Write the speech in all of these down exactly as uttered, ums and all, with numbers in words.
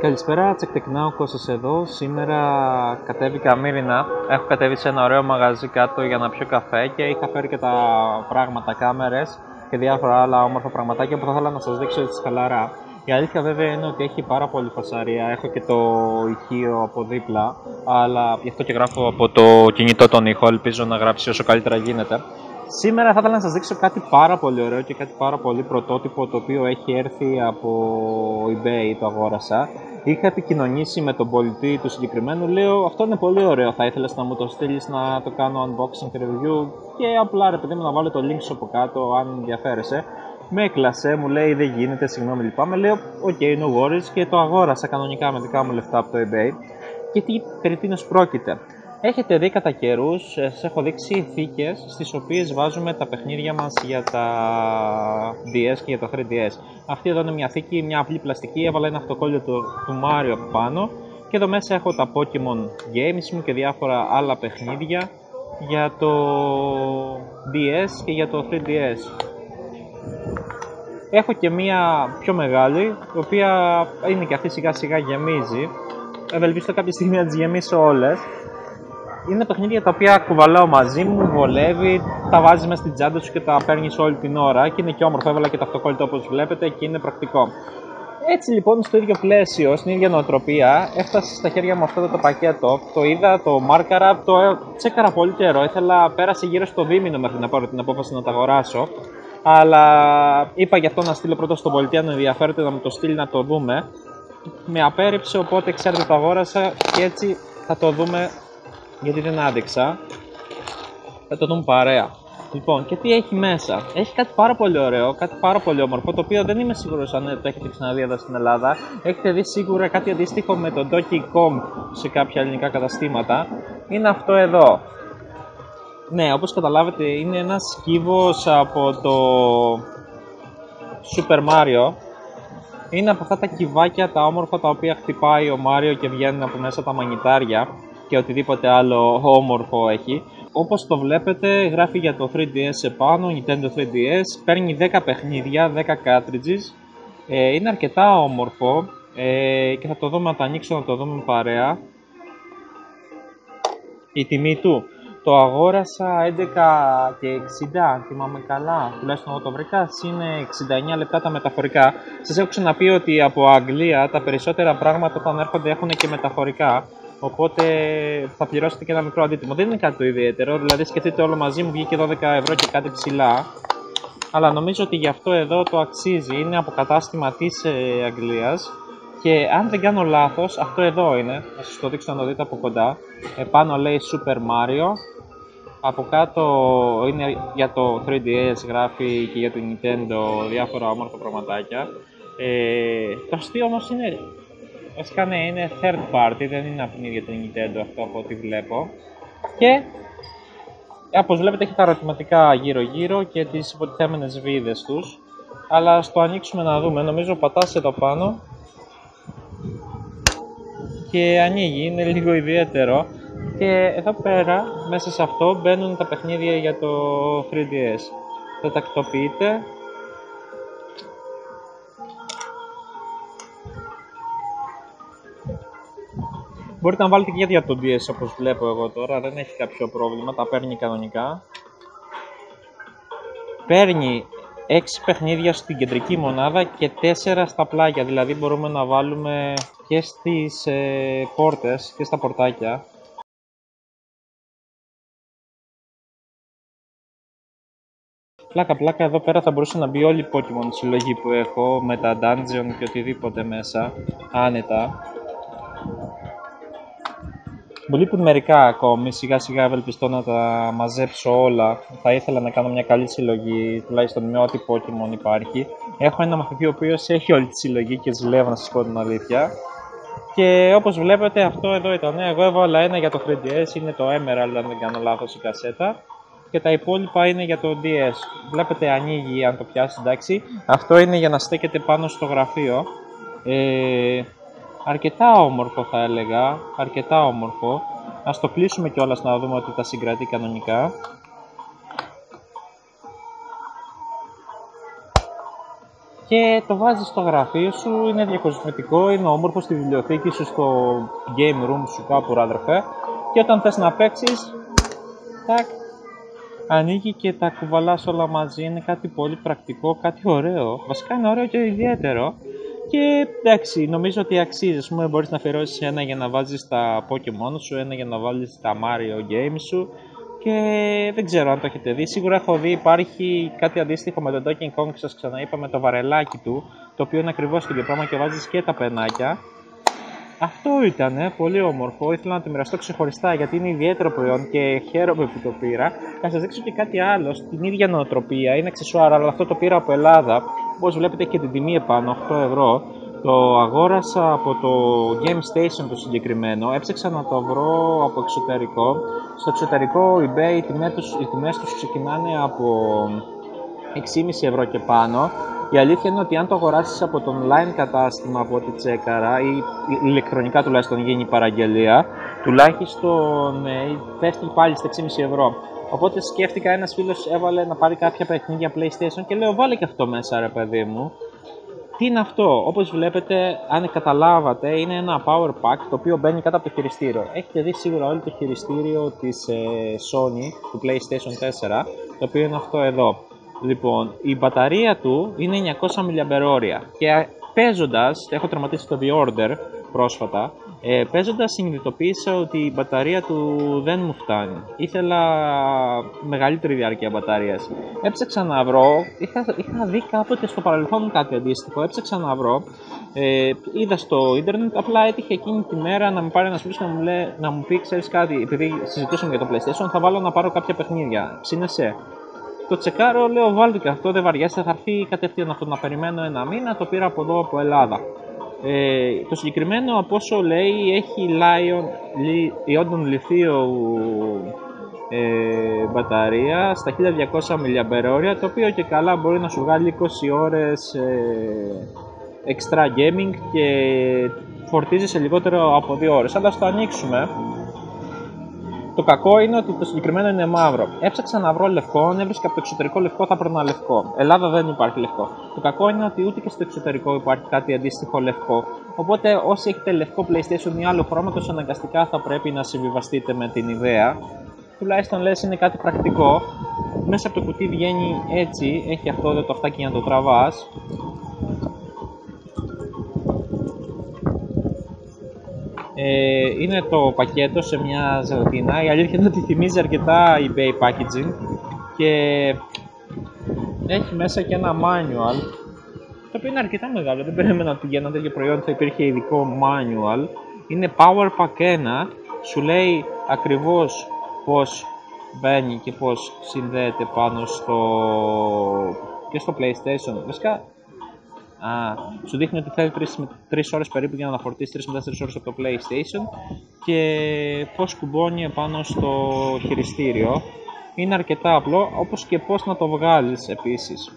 Καλησπέρα, Τσεκτεκνάου Κώστας εδώ. Σήμερα κατέβηκα Μύρινα. Έχω κατέβει σε ένα ωραίο μαγαζί κάτω για να πιω καφέ και είχα φέρει και τα πράγματα, κάμερες και διάφορα άλλα όμορφα πραγματάκια που θα ήθελα να σας δείξω έτσι χαλαρά. Η αλήθεια βέβαια είναι ότι έχει πάρα πολύ φασαρία. Έχω και το ηχείο από δίπλα, αλλά γι' αυτό και γράφω από το κινητό τον ήχο. Ελπίζω να γράψει όσο καλύτερα γίνεται. Σήμερα θα ήθελα να σας δείξω κάτι πάρα πολύ ωραίο και κάτι πάρα πολύ πρωτότυπο, το οποίο έχει έρθει από eBay, το αγόρασα. Είχα επικοινωνήσει με τον πολιτή του συγκεκριμένου, λέω αυτό είναι πολύ ωραίο, θα ήθελες να μου το στείλεις να το κάνω unboxing και review και απλά ρε παιδί μου να βάλω το link σου από κάτω αν ενδιαφέρεσαι. Με έκλασε, μου λέει δεν γίνεται, συγγνώμη λυπάμαι, λέω ok no worries και το αγόρασα κανονικά με δικά μου λεφτά από το eBay. Και τι περί τίνος πρόκειται. Έχετε δει κατά καιρούς, σας έχω δείξει θήκες στις οποίες βάζουμε τα παιχνίδια μας για τα ντι ες και για το θρι ντι ες. Αυτή εδώ είναι μια θήκη, μια απλή πλαστική, έβαλα ένα αυτοκόλλητο του, του Mario από πάνω και εδώ μέσα έχω τα Pokemon Games μου και διάφορα άλλα παιχνίδια για το ντι ες και για το θρι ντι ες. Έχω και μια πιο μεγάλη, η οποία είναι και αυτή σιγά σιγά γεμίζει. Ευελπιστώ κάποια στιγμή να τις γεμίσω όλες. Είναι παιχνίδια τα οποία κουβαλάω μαζί μου, βολεύει, τα βάζεις μέσα στην τσάντα σου και τα παίρνεις όλη την ώρα και είναι και όμορφο, έβαλα και το αυτοκόλλητο όπως βλέπετε και είναι πρακτικό. Έτσι λοιπόν στο ίδιο πλαίσιο, στην ίδια νοοτροπία, έφτασε στα χέρια μου αυτό το πακέτο, το είδα, το μάρκαρα, το τσέκαρα πολύ καιρό, ήθελα, πέρασε γύρω στο δίμηνο μέχρι να πάρω την απόφαση να τα αγοράσω, αλλά είπα γι' αυτό να στείλω πρώτα στον πολιτή αν ενδιαφέρεται να μου το στείλει να το δούμε. Με απέρριψε, οπότε ξέρετε το αγόρασα και έτσι θα το δούμε. Γιατί δεν άντεξα, θα το δούμε παρέα. Λοιπόν, και τι έχει μέσα. Έχει κάτι πάρα πολύ ωραίο, κάτι πάρα πολύ όμορφο, το οποίο δεν είμαι σίγουρος αν το έχετε ξαναδεί εδώ στην Ελλάδα. Έχετε δει σίγουρα κάτι αντίστοιχο με τον Donkey Kong σε κάποια ελληνικά καταστήματα. Είναι αυτό εδώ. Ναι, όπως καταλάβετε είναι ένας κύβος από το Super Mario. Είναι από αυτά τα κυβάκια τα όμορφα τα οποία χτυπάει ο Μάριο και βγαίνουν από μέσα τα μανιτάρια και οτιδήποτε άλλο όμορφο έχει. Όπως το βλέπετε γράφει για το θρι ντι ες επάνω, Nintendo θρι ντι ες, παίρνει δέκα παιχνίδια, δέκα cartridges, ε, είναι αρκετά όμορφο ε, και θα το δούμε, να το ανοίξω να το δούμε παρέα. Η τιμή του, το αγόρασα έντεκα και εξήντα, αν θυμάμαι καλά, τουλάχιστον εγώ το βρήκα, είναι εξήντα εννιά λεπτά τα μεταφορικά. Σας έχω ξαναπεί ότι από Αγγλία τα περισσότερα πράγματα όταν έρχονται έχουν και μεταφορικά. Οπότε θα πληρώσετε και ένα μικρό αντίτιμο. Δεν είναι κάτι το ιδιαίτερο, δηλαδή σκεφτείτε όλο μαζί μου βγήκε δώδεκα ευρώ και κάτι ψηλά. Αλλά νομίζω ότι γι' αυτό εδώ το αξίζει, είναι από κατάστημα της ε, Αγγλίας. Και αν δεν κάνω λάθος, αυτό εδώ είναι, θα σας το δείξω να το δείτε από κοντά. Επάνω λέει Super Mario, από κάτω είναι για το θρι ντι ες, γράφει και για το Nintendo διάφορα όμορφα πραγματάκια. Ε, το αστείο όμως είναι... Βασικά ναι, είναι third party, δεν είναι από την ίδια την Nintendo αυτό από ό,τι βλέπω. Και όπως βλέπετε έχει τα ερωτηματικά γύρω γύρω και τις υποτιθέμενες βίδες τους. Αλλά ας το ανοίξουμε να δούμε, νομίζω πατάς εδώ πάνω και ανοίγει, είναι λίγο ιδιαίτερο. Και εδώ πέρα, μέσα σε αυτό μπαίνουν τα παιχνίδια για το θρι ντι ες. Το τακτοποιείτε. Μπορείτε να βάλετε και για το ντι ες όπως βλέπω εγώ τώρα, δεν έχει κάποιο πρόβλημα, τα παίρνει κανονικά. Παίρνει έξι παιχνίδια στην κεντρική μονάδα και τέσσερα στα πλάγια, δηλαδή μπορούμε να βάλουμε και στις ε, πόρτες και στα πορτάκια. Πλάκα πλάκα εδώ πέρα θα μπορούσε να μπει όλη η Pokemon συλλογή που έχω με τα dungeon και οτιδήποτε μέσα, άνετα. Μου λείπουν μερικά ακόμη, σιγά σιγά ευελπιστώ να τα μαζέψω όλα. Θα ήθελα να κάνω μια καλή συλλογή, τουλάχιστον με ό,τι Pokemon υπάρχει. Έχω ένα μαθητή ο οποίος έχει όλη τη συλλογή και ζηλεύω να σας πω την αλήθεια. Και όπως βλέπετε αυτό εδώ ήταν, εγώ έβαλα ένα για το θρι ντι ες, είναι το Emerald αν δεν κάνω λάθος η κασέτα. Και τα υπόλοιπα είναι για το ντι ες. Βλέπετε ανοίγει αν το πιάσει, εντάξει. Αυτό είναι για να στέκεται πάνω στο γραφείο. Ε, αρκετά όμορφο θα έλεγα, αρκετά όμορφο. Ας το κλείσουμε κιόλας να δούμε ότι τα συγκρατεί κανονικά. και το βάζεις στο γραφείο σου, είναι διακοσμητικό, είναι όμορφο στη βιβλιοθήκη σου, στο game room σου κάπου ρε αδερφέ, και όταν θες να παίξεις, τάκ, ανοίγει και τα κουβαλάς όλα μαζί. Είναι κάτι πολύ πρακτικό, κάτι ωραίο, βασικά είναι ωραίο και ιδιαίτερο. Και εντάξει, νομίζω ότι αξίζει. Ας πούμε, μπορείς να αφιερώσεις ένα για να βάζεις τα Pokemon σου, ένα για να βάλεις τα Mario Games σου. Και δεν ξέρω αν το έχετε δει. Σίγουρα έχω δει, υπάρχει κάτι αντίστοιχο με το Donkey Kong, σας ξαναείπα, με το βαρελάκι του, το οποίο είναι ακριβώς το ίδιο πράγμα και βάζεις και τα πενάκια. Αυτό ήταν πολύ όμορφο. Ήθελα να το μοιραστώ ξεχωριστά γιατί είναι ιδιαίτερο προϊόν και χαίρομαι που το πήρα. Θα σας δείξω και κάτι άλλο στην ίδια νοοτροπία. Είναι αξεσουάρα, αλλά αυτό το πήρα από Ελλάδα. Όπως βλέπετε έχει και την τιμή επάνω, οκτώ ευρώ. Το αγόρασα από το Game Station το συγκεκριμένο. Έψαξα να το βρω από εξωτερικό. Στο εξωτερικό eBay οι τιμές τους, οι τιμές τους ξεκινάνε από έξι κόμμα πέντε ευρώ και πάνω. Η αλήθεια είναι ότι αν το αγοράσεις από το online κατάστημα, από ό,τι τσέκαρα, ή ηλεκτρονικά τουλάχιστον γίνει η παραγγελία, τουλάχιστον ε, πέφτει πάλι στα έξι κόμμα πέντε ευρώ. Οπότε σκέφτηκα, ένας φίλος έβαλε να πάρει κάποια παιχνίδια PlayStation και λέω βάλε και αυτό μέσα ρε παιδί μου. Τι είναι αυτό? Όπως βλέπετε, αν καταλάβατε, είναι ένα power pack το οποίο μπαίνει κάτω από το χειριστήριο. Έχετε δει σίγουρα όλο το χειριστήριο της ε, Sony, του PlayStation τέσσερα, το οποίο είναι αυτό εδώ. Λοιπόν, η μπαταρία του είναι εννιακόσια μιλιαμπερόρια και παίζοντας, έχω τερματίσει το The Order πρόσφατα, ε, παίζοντας συνειδητοποίησα ότι η μπαταρία του δεν μου φτάνει. Ήθελα μεγαλύτερη διάρκεια μπαταρίας. Έψαξα να βρω, είχα, είχα δει κάποτε στο παρελθόν κάτι αντίστοιχο, έψαξα να βρω, ε, είδα στο ίντερνετ, απλά έτυχε εκείνη τη μέρα να μου πάρει ένας φίλος να μου, λέει, να μου πει, ξέρεις κάτι, επειδή συζητούσαμε για το PlayStation, θα βάλω να πάρω κάποια παιχνίδια, ψήνεσαι? Το τσεκάρω, λέω βάλτε και αυτό, δεν βαριέσαι, θα έρθει κατευθείαν αυτό, να περιμένω ένα μήνα, το πήρα από εδώ από Ελλάδα. Ε, το συγκεκριμένο από όσο λέει έχει Lion, λι, ιόντων λιθίου ε, μπαταρία στα χίλια διακόσια μιλιαμπερόρια, το οποίο και καλά μπορεί να σου βγάλει είκοσι ώρες ε, extra gaming και φορτίζει σε λιγότερο από δύο ώρες. Αλλά ας το ανοίξουμε. Το κακό είναι ότι το συγκεκριμένο είναι μαύρο. Έψαξα να βρω λευκό, αν έβρισκα από το εξωτερικό λευκό θα έπαιρνα λευκό. Ελλάδα δεν υπάρχει λευκό. Το κακό είναι ότι ούτε και στο εξωτερικό υπάρχει κάτι αντίστοιχο λευκό. Οπότε όσοι έχετε λευκό PlayStation ή άλλο χρώματος, αναγκαστικά θα πρέπει να συμβιβαστείτε με την ιδέα. Τουλάχιστον λες είναι κάτι πρακτικό. Μέσα από το κουτί βγαίνει έτσι, έχει αυτό εδώ το αυτάκι για να το τραβάς. Ε, είναι το πακέτο σε μια ζελατίνα. Η αλήθεια είναι ότι θυμίζει αρκετά eBay packaging και έχει μέσα και ένα manual, το οποίο είναι αρκετά μεγάλο. Δεν περίμενα ότι για ένα τέτοιο προϊόν θα υπήρχε ειδικό manual. Είναι Power Pack ένα, σου λέει ακριβώς πώς μπαίνει και πώς συνδέεται πάνω στο και στο PlayStation. Βασικά Α, σου δείχνει ότι θέλει τρεις ώρες περίπου για να φορτίσει, τρεις με τέσσερις ώρες από το PlayStation και πώς κουμπώνει επάνω στο χειριστήριο. Είναι αρκετά απλό, όπως και πώς να το βγάλεις επίσης.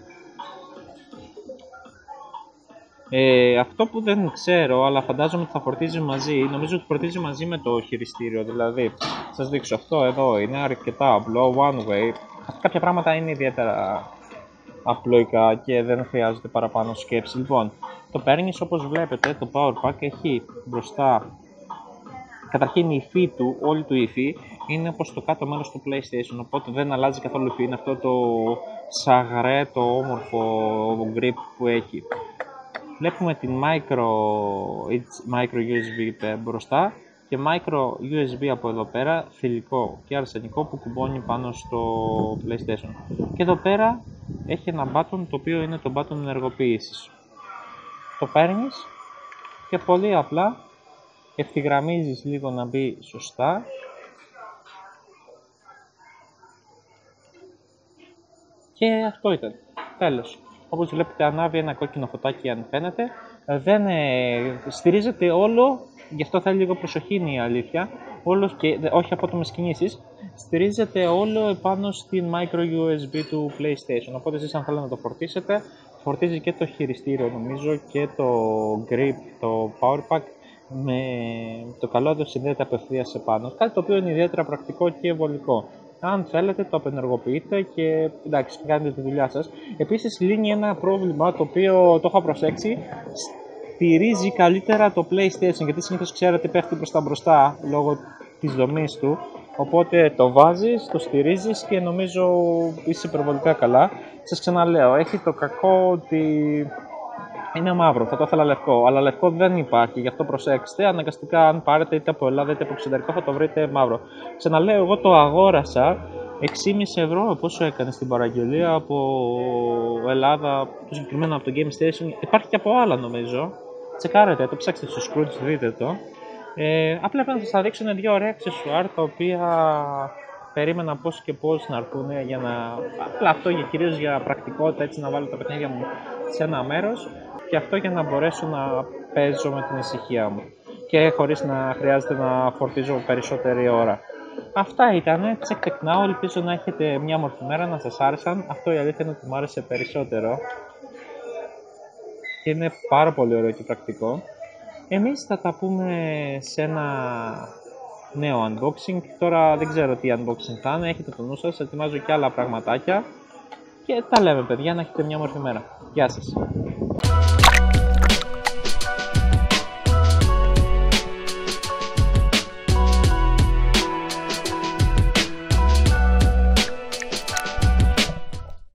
Ε, αυτό που δεν ξέρω, αλλά φαντάζομαι ότι θα φορτίζει μαζί, νομίζω ότι φορτίζει μαζί με το χειριστήριο, δηλαδή, σας δείξω αυτό εδώ, είναι αρκετά απλό, one way. Κάποια πράγματα είναι ιδιαίτερα απλοϊκά και δεν χρειάζεται παραπάνω σκέψη. Λοιπόν, το παίρνεις όπως βλέπετε, το Power Pack έχει μπροστά, καταρχήν η υφή του, όλη του η υφή είναι όπως το κάτω μέρος του PlayStation, οπότε δεν αλλάζει καθόλου υφή, είναι αυτό το σαγρέ, το όμορφο grip που έχει. Βλέπουμε την micro, micro γιου ες μπι μπροστά και micro γιου ες μπι από εδώ πέρα, θηλυκό και αρσενικό που κουμπώνει πάνω στο PlayStation. Και εδώ πέρα έχει ένα button το οποίο είναι το button ενεργοποίησης. Το παίρνεις και πολύ απλά ευθυγραμμίζεις λίγο να μπει σωστά και αυτό ήταν. Τέλος. Όπως βλέπετε ανάβει ένα κόκκινο φωτάκι αν φαίνεται. Δεν ε, στηρίζεται όλο, γι' αυτό θέλει λίγο προσοχή είναι η αλήθεια, όλο και, όχι απότομες κινήσεις, στηρίζεται όλο επάνω στην micro γιου ες μπι του PlayStation. Οπότε εσείς αν θέλετε να το φορτίσετε, φορτίζει και το χειριστήριο νομίζω και το grip, το power pack, με το καλό του συνδέεται απευθείας επάνω. Κάτι το οποίο είναι ιδιαίτερα πρακτικό και βολικό. Αν θέλετε το απενεργοποιείτε και εντάξει, κάνετε τη δουλειά σας. Επίσης λύνει ένα πρόβλημα το οποίο το έχω προσέξει. Στηρίζει καλύτερα το PlayStation, γιατί συνήθως ξέρετε πέφτει προς τα μπροστά λόγω της δομής του. Οπότε το βάζεις, το στηρίζεις και νομίζω είσαι υπερβολικά καλά. Σας ξαναλέω, έχει το κακό ότι είναι μαύρο, θα το ήθελα λευκό, αλλά λευκό δεν υπάρχει, γι' αυτό προσέξτε. Αναγκαστικά, αν πάρετε είτε από Ελλάδα είτε από εξωτερικό, θα το βρείτε μαύρο. Ξαναλέω, εγώ το αγόρασα έξι κόμμα πέντε ευρώ, πόσο έκανε στην παραγγελία από Ελλάδα, το συγκεκριμένο από το Game Station. Υπάρχει και από άλλα νομίζω. Τσεκάρετε, το ψάξτε στο Scrooge, δείτε το. Ε, απλά πρέπει να σας δείξουν δύο ωραία αξεσουάρ τα οποία περίμενα πώς και πώς να έρθουν για να. Απλά αυτό για, κυρίως για πρακτικότητα, έτσι να βάλω τα παιχνίδια μου σε ένα μέρος και αυτό για να μπορέσω να παίζω με την ησυχία μου και χωρίς να χρειάζεται να φορτίζω περισσότερη ώρα. Αυτά ήτανε, check it now, ελπίζω να έχετε μια όμορφη μέρα, να σας άρεσαν. Αυτό η αλήθεια είναι ότι μου άρεσε περισσότερο και είναι πάρα πολύ ωραίο και πρακτικό. Εμείς θα τα πούμε σε ένα νέο unboxing. Τώρα δεν ξέρω τι unboxing θα είναι, έχετε το νου σας, ετοιμάζω και άλλα πραγματάκια και τα λέμε παιδιά, να έχετε μια όμορφη μέρα. Γεια σας.